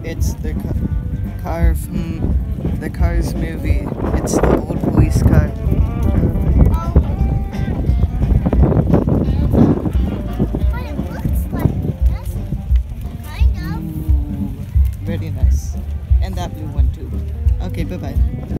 It's the car from the Cars movie. It's the old police car. But it looks like it doesn't. Kind of. Ooh, very nice. And that blue one too. Okay, bye-bye.